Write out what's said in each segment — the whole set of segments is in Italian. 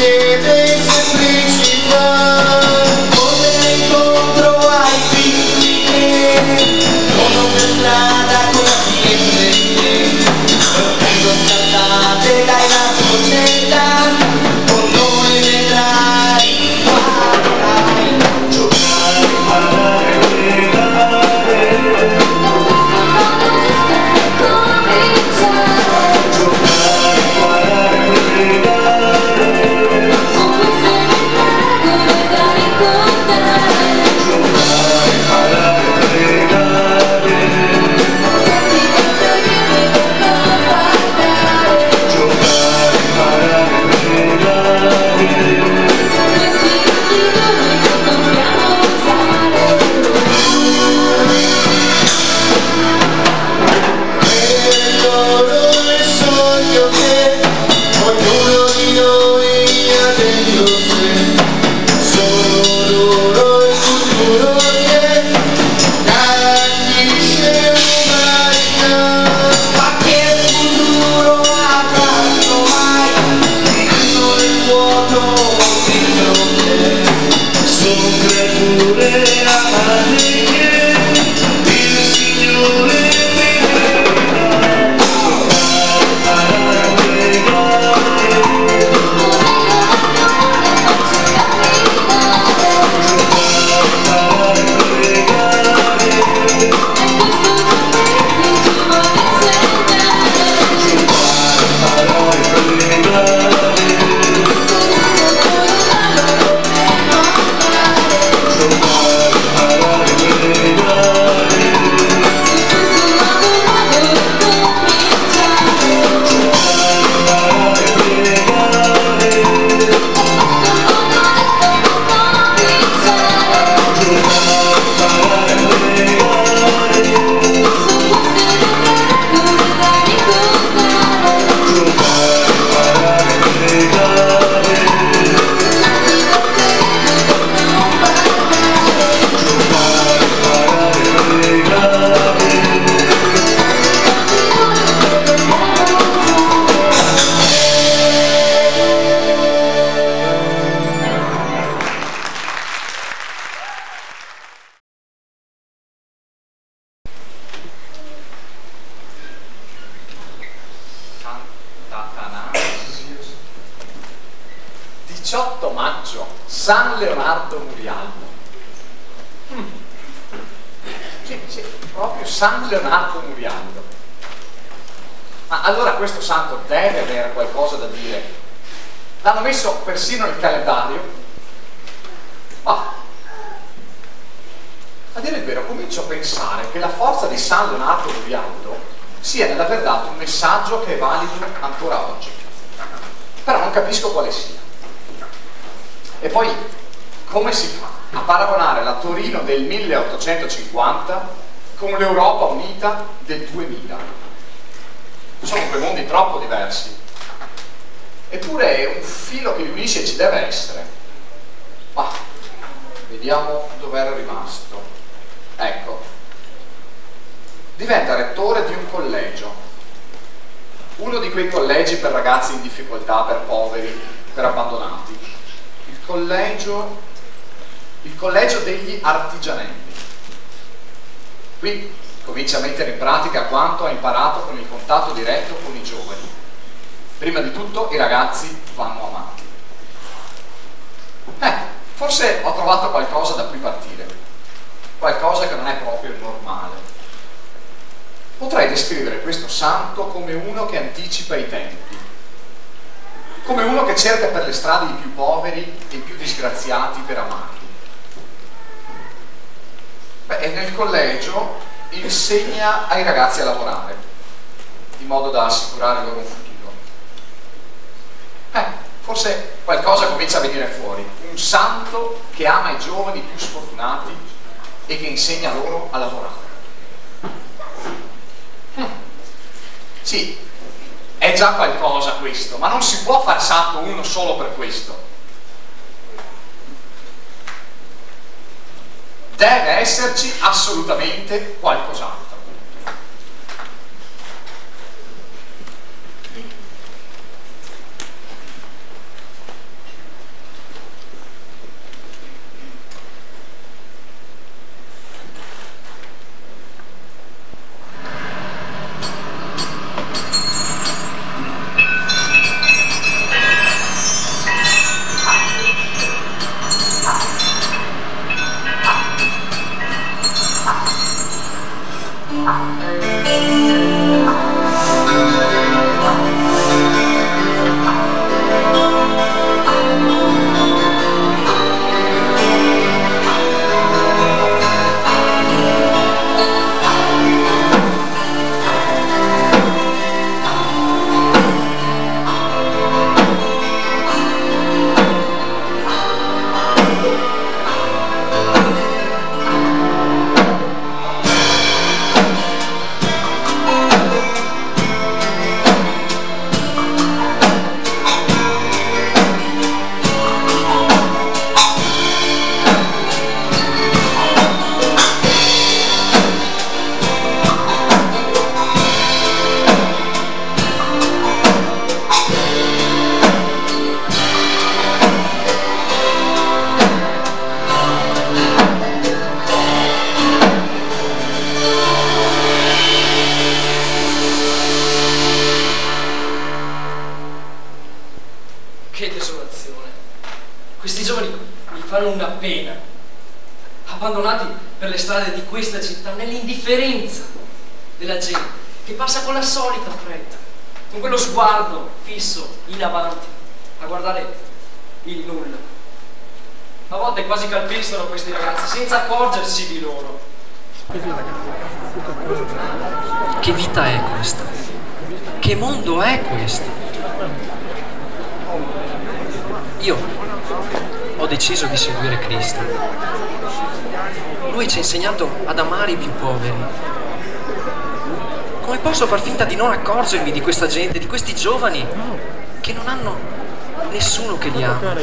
chiede semplicità, come incontro ai piccoli, sono per strada così e vengo saltate dai nascondetta, con noi vedrai, guarderai, giocare, imparare, San Leonardo Murialdo. Sì, proprio San Leonardo Murialdo. Ma allora questo santo deve avere qualcosa da dire. L'hanno messo persino nel calendario. Ma a dire il vero comincio a pensare che la forza di San Leonardo Murialdo sia nell'aver dato un messaggio che è valido ancora oggi. Però non capisco quale sia. E poi, come si fa a paragonare la Torino del 1850 con l'Europa unita del 2000? Sono due mondi troppo diversi. Eppure un filo che li unisce ci deve essere. Ma vediamo dove era rimasto. Ecco. Diventa rettore di un collegio. Uno di quei collegi per ragazzi in difficoltà, per poveri, per abbandonati. Il collegio degli artigianelli. Qui comincia a mettere in pratica quanto ha imparato con il contatto diretto con i giovani. Prima di tutto i ragazzi vanno amati. Forse ho trovato qualcosa da cui partire, qualcosa che non è proprio normale. Potrei descrivere questo santo come uno che anticipa i tempi, come uno che cerca per le strade i più poveri e i più disgraziati per amarli. E nel collegio insegna ai ragazzi a lavorare, in modo da assicurare loro un futuro. Forse qualcosa comincia a venire fuori. Un santo che ama i giovani più sfortunati e che insegna loro a lavorare. Sì, è già qualcosa questo, ma non si può far santo uno solo per questo. Deve esserci assolutamente qualcos'altro. Questi giovani mi fanno una pena, abbandonati per le strade di questa città, nell'indifferenza della gente che passa con la solita fretta, con quello sguardo fisso in avanti, a guardare il nulla. A volte quasi calpestano questi ragazzi senza accorgersi di loro. Che vita è questa? Che mondo è questo? Io ho deciso di seguire Cristo. Lui ci ha insegnato ad amare i più poveri. Come posso far finta di non accorgermi di questa gente, di questi giovani che non hanno nessuno che li ama?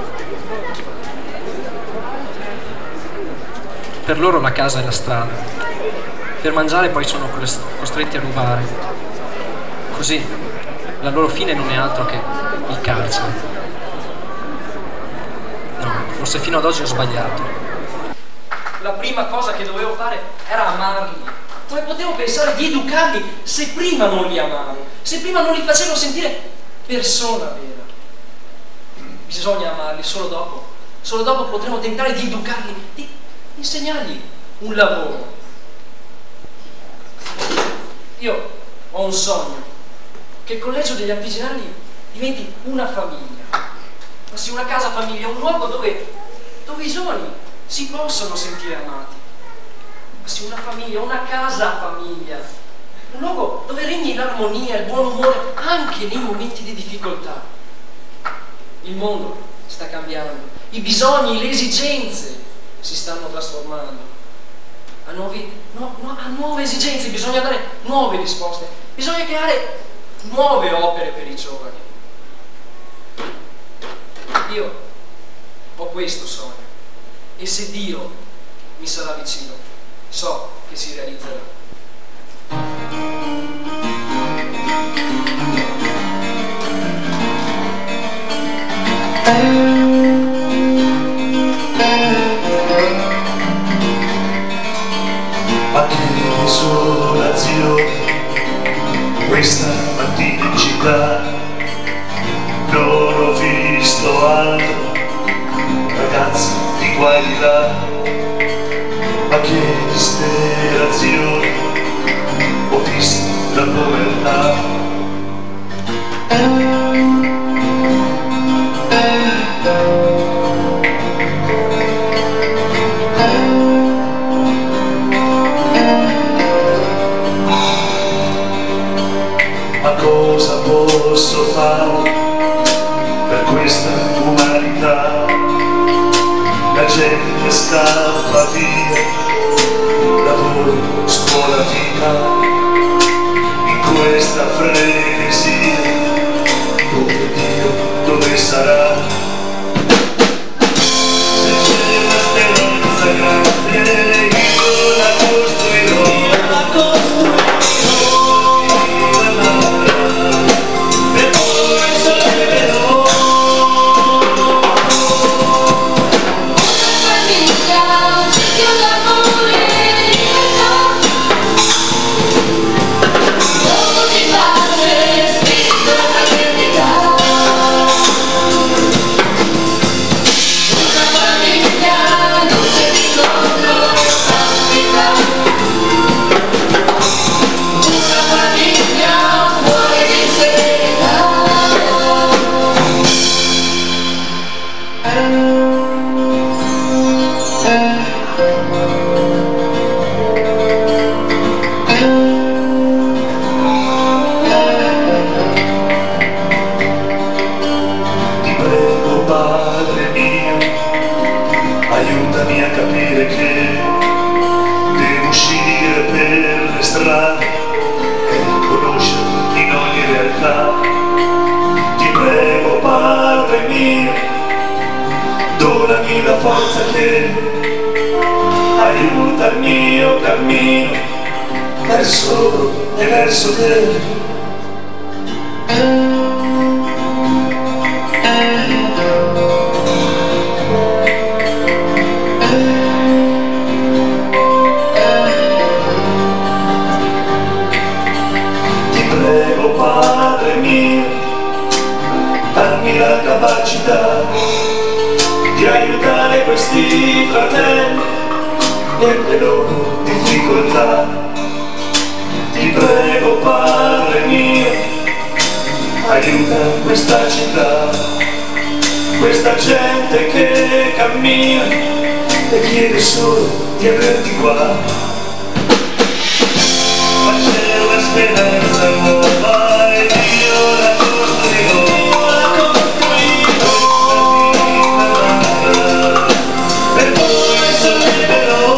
Per loro la casa è la strada. Per mangiare poi sono costretti a rubare. Così la loro fine non è altro che il carcere. No, forse fino ad oggi ho sbagliato. La prima cosa che dovevo fare era amarli. Come potevo pensare di educarli se prima non li amavo, se prima non li facevo sentire persona vera? Bisogna amarli, solo dopo potremo tentare di educarli, di insegnargli un lavoro. Io ho un sogno, che il collegio degli Artigiani diventi una famiglia, ma sì, una casa famiglia, un luogo dove i giovani si possono sentire amati. Ma sì, una famiglia, una casa famiglia, un luogo dove regni l'armonia, il buon umore anche nei momenti di difficoltà. Il mondo sta cambiando, i bisogni, le esigenze si stanno trasformando. A nuove esigenze bisogna dare nuove risposte, bisogna creare nuove opere per i giovani. Io ho questo sogno e se Dio mi sarà vicino, so che si realizzerà. Ma che desolazione questa mattina in città, non ho visto altro, ragazzi di qua e di là, ma che disperazione, ho visto la povertà. Ma cosa posso fare per questa umanità? La gente scappa via, lavoro, scuola, vita, in questa frenesia, dove Dio, dove sarà? Se c'è una speranza grande, io la costruirò. Aiutami a capire che devo uscire per le strade e riconoscermi in ogni realtà. Ti prego, Padre mio, donami la forza che aiuta il mio cammino verso e verso te. Padre mio, dammi la capacità di aiutare questi fratelli nelle loro difficoltà. Ti prego, Padre mio, aiuta questa città, questa gente che cammina e chiede solo di averti qua. Ma c'è una speranza nuova e Dio la costruito, per voi solleverò.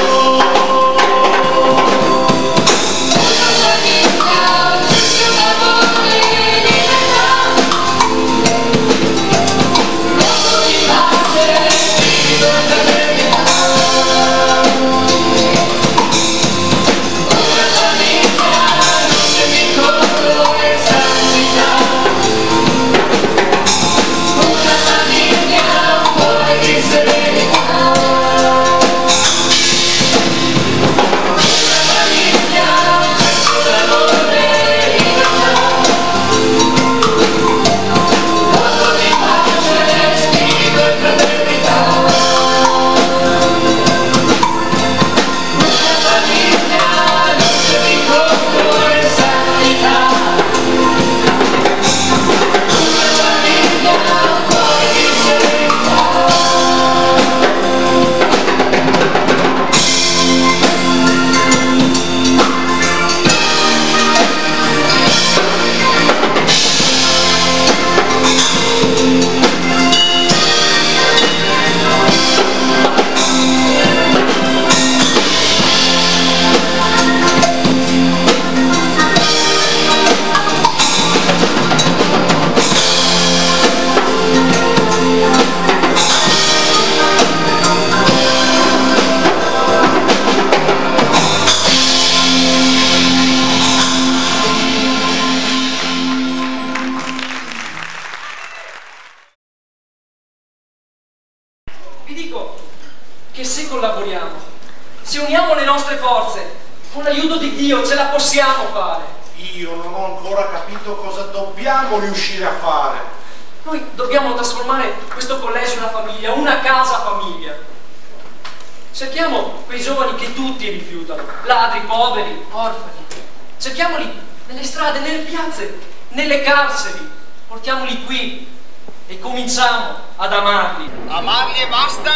Vi dico che se collaboriamo, se uniamo le nostre forze, con l'aiuto di Dio ce la possiamo fare. Io non ho ancora capito cosa dobbiamo riuscire a fare. Noi dobbiamo trasformare questo collegio in una famiglia, una casa famiglia. Cerchiamo quei giovani che tutti rifiutano, ladri, poveri, orfani. Cerchiamoli nelle strade, nelle piazze, nelle carceri. Portiamoli qui e cominciamo ad amarli. Amarli e basta?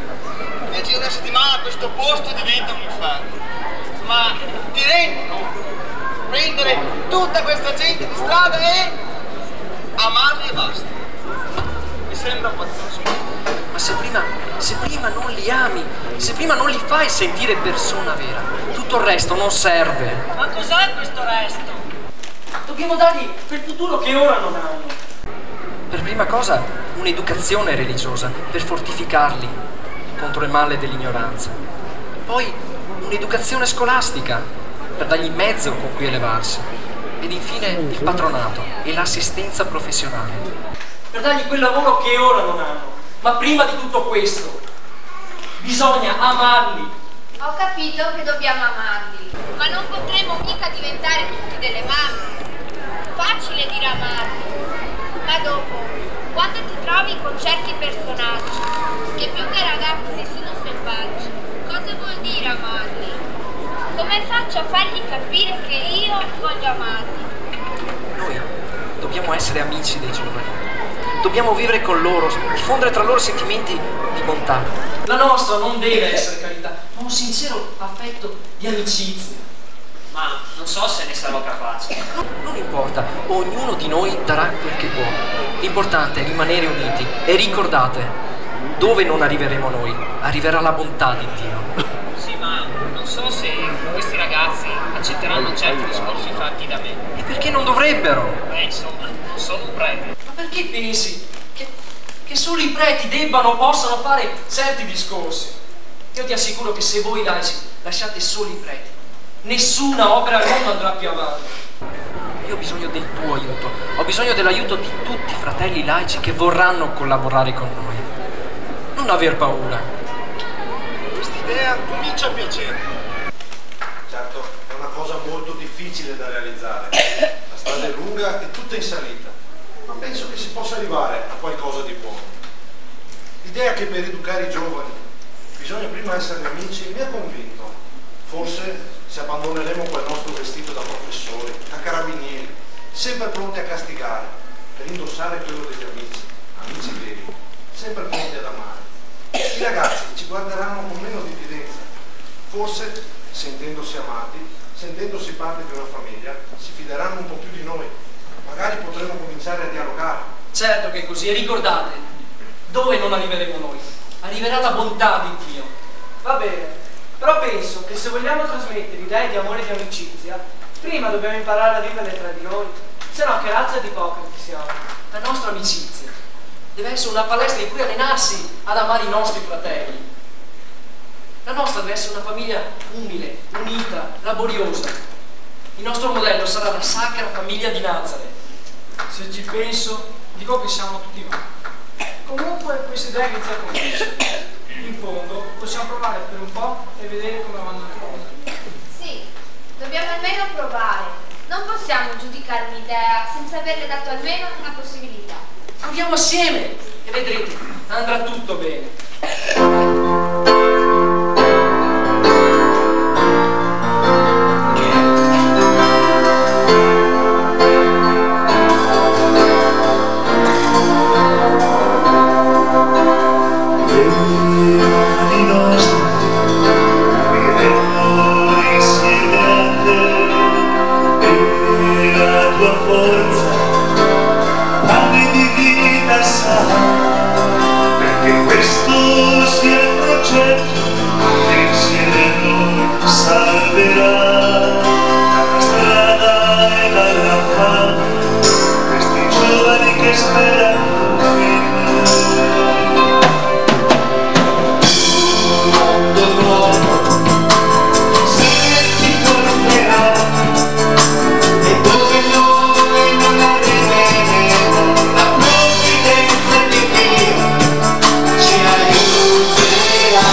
Nel giro di una settimana questo posto diventa un inferno. Ma ti rendi conto? Prendere tutta questa gente di strada e amarli e basta. Mi sembra pazzesco. Ma se prima non li ami, se prima non li fai sentire persona vera, tutto il resto non serve. Ma cos'è questo resto? Dobbiamo dargli quel futuro che ora non hanno. Per prima cosa, un'educazione religiosa per fortificarli contro il male dell'ignoranza. Poi un'educazione scolastica per dargli il mezzo con cui elevarsi. Ed infine il patronato e l'assistenza professionale per dargli quel lavoro che ora non hanno. Ma prima di tutto questo bisogna amarli. Ho capito che dobbiamo amarli, ma non potremo mica diventare tutti delle mamme. Facile dire amarli, ma dopo, quando ti trovi con certi personaggi, che più che ragazzi sono selvaggi, cosa vuol dire amarli? Come faccio a fargli capire che io voglio amarli? Noi dobbiamo essere amici dei giovani. Dobbiamo vivere con loro, diffondere tra loro sentimenti di bontà. La nostra non deve essere carità, ma un sincero affetto di amicizia. Ma non so se ne sarò capace. Non importa, ognuno di noi darà quel che può. L'importante è rimanere uniti e ricordate, dove non arriveremo noi, arriverà la bontà di Dio. Sì, ma non so se questi ragazzi accetteranno certi discorsi fatti da me. E perché non dovrebbero? Insomma, non sono un prete. Ma perché pensi che solo i preti debbano o possano fare certi discorsi? Io ti assicuro che se voi laici lasciate soli i preti, nessuna opera al mondo andrà più avanti. Io ho bisogno del tuo aiuto, ho bisogno dell'aiuto di tutti i fratelli laici che vorranno collaborare con noi. Non aver paura. Quest'idea comincia a piacere. Certo, è una cosa molto difficile da realizzare. La strada è lunga e tutta in salita, ma penso che si possa arrivare a qualcosa di buono. L'idea che per educare i giovani bisogna prima essere amici mi ha convinto. Forse se abbandoneremo quel nostro vestito da professori, da carabinieri, sempre pronti a castigare, per indossare quello degli amici, amici veri, sempre pronti ad amare, i ragazzi ci guarderanno con meno diffidenza. Forse, sentendosi amati, sentendosi parte di una famiglia, si fideranno un po' più di noi. Magari potremo cominciare a dialogare. Certo che è così, e ricordate, dove non arriveremo noi? Arriverà la bontà di Dio. Va bene, però penso che se vogliamo trasmettere idee di amore e di amicizia, prima dobbiamo imparare a vivere tra di noi, se no che razza di ipocriti siamo. La nostra amicizia deve essere una palestra in cui allenarsi ad amare i nostri fratelli. La nostra deve essere una famiglia umile, unita, laboriosa. Il nostro modello sarà la sacra famiglia di Nazareth. Se ci penso, dico che siamo tutti noi. Comunque questa idea inizia a convincere. In fondo possiamo provare per un po' e vedere come vanno le cose. Sì, dobbiamo almeno provare. Non possiamo giudicare un'idea senza averle dato almeno una possibilità. Proviamo assieme e vedrete, andrà tutto bene. Perché questo sia il progetto che insieme noi salverà dalla strada e dalla fame questi giovani che sperano in noi. Un mondo nuovo si formerà e dove noi non arriveremo la provvidenza di Dio ci aiuterà.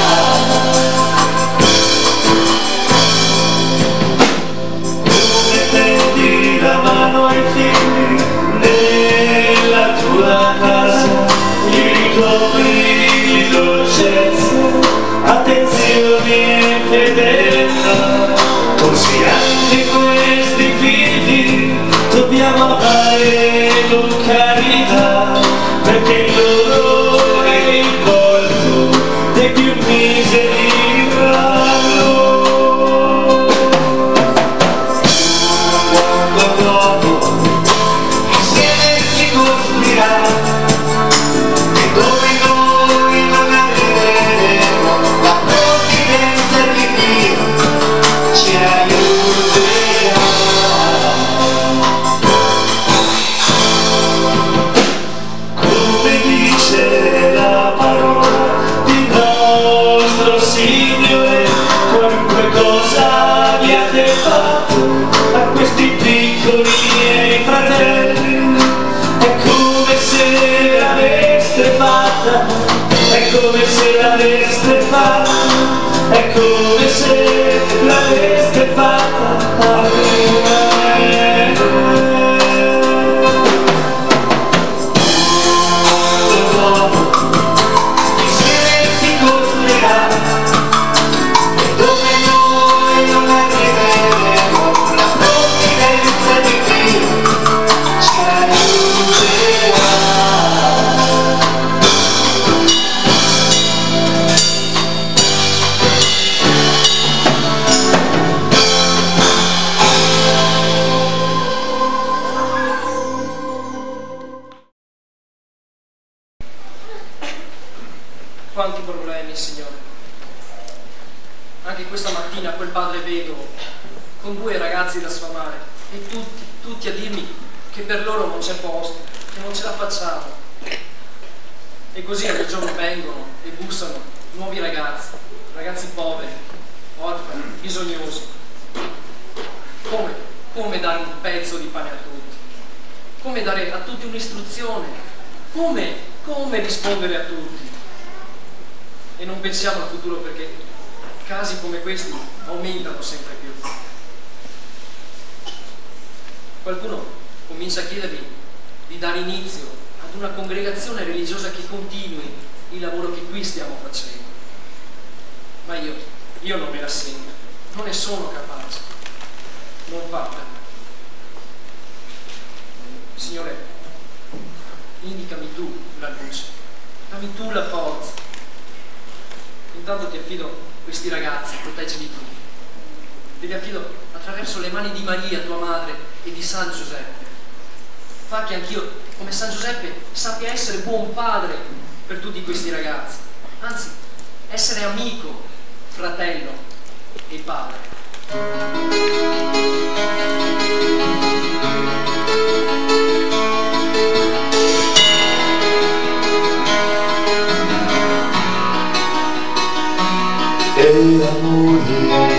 Come tendi la mano ai figli nella tua casa, li ricopri di dolcezza, attenzione e fedeltà, così anche questi figli dobbiamo amare con carità, perché loro è il volto dei più miseri fra loro. Un mondo nuovo insieme si costruirà e dove noi non arriveremo la provvidenza di Dio ci aiuterà. Come dice la parola di nostro Signore, qualunque cosa abbiate fatto a questi piccoli miei fratelli, è come se l'aveste fatta, è come se l'aveste fatta, è come se l'aveste fatta a me. Insieme si costruirà e dove noi non arriveremo la provvidenza di Dio ci aiuterà. Quanti problemi, Signore. Anche questa mattina quel padre vedovo con 2 ragazzi da sfamare e tutti a dirmi che per loro non c'è posto, che non ce la facciamo. E così ogni giorno vengono e bussano nuovi ragazzi poveri, orfani, bisognosi. Come dare un pezzo di pane a tutti? Come dare a tutti un'istruzione? Come rispondere a tutti? E non pensiamo al futuro, perché casi come questi aumentano sempre più. Qualcuno comincia a chiedervi di dare inizio ad una congregazione religiosa che continui il lavoro che qui stiamo facendo. Ma io non me la sento, non ne sono capace, non va per me. Signore, indicami tu la luce, dammi tu la forza. Intanto ti affido questi ragazzi, proteggili tu. Te li affido attraverso le mani di Maria, tua madre, e di San Giuseppe. Fa che anch'io, come San Giuseppe, sappia essere buon padre per tutti questi ragazzi. Anzi, essere amico, fratello e padre. E amore,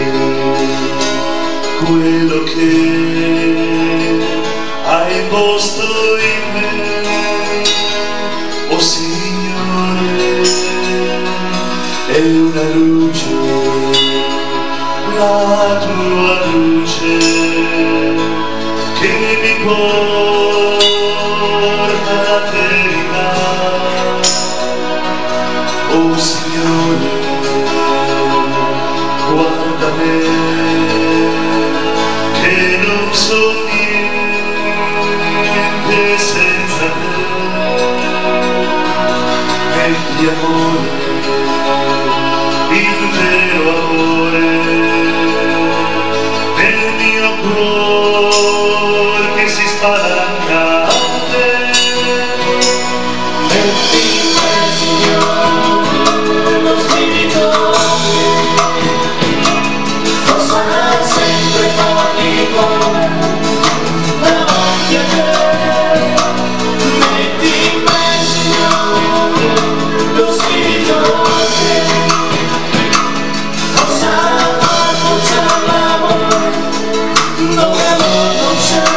quello che hai imposto in me, oh Signore, è una luce, la tua luce, che mi porta alla verità, oh Signore. Guarda me, che non so niente senza te, metti amore, il vero amore, nel mio cuore che si spalanca a te, metti in me, Signore, lo spirito. Sempre farmi con davanti a te, metti in me, Signore, lo spirito che possa far bruciare l'amore, dove amore non c'è,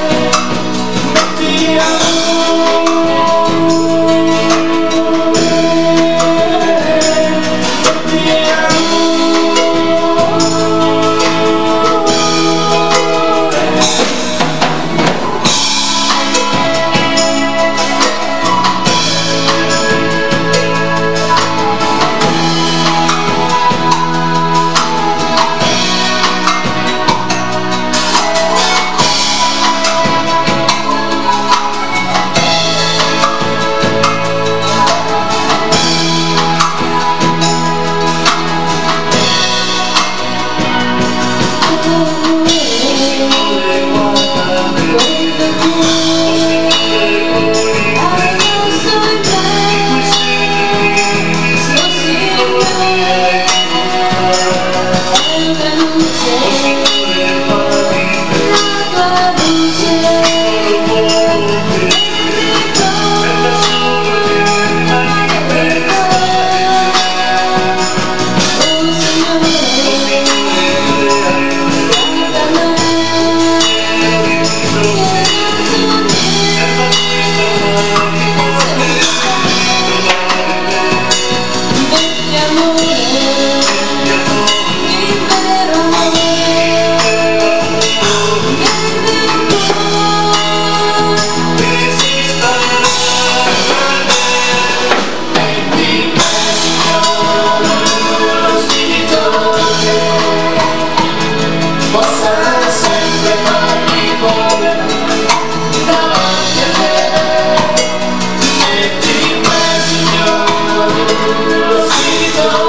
metti Signore, lo spirito